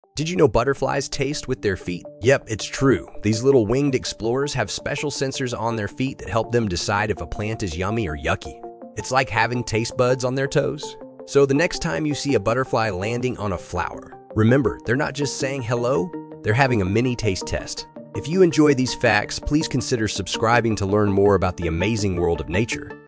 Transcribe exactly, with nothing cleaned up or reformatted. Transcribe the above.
Did you know butterflies taste with their feet? Yep, it's true. These little winged explorers have special sensors on their feet that help them decide if a plant is yummy or yucky. It's like having taste buds on their toes. So the next time you see a butterfly landing on a flower, remember, they're not just saying hello, they're having a mini taste test. If you enjoy these facts, please consider subscribing to learn more about the amazing world of nature.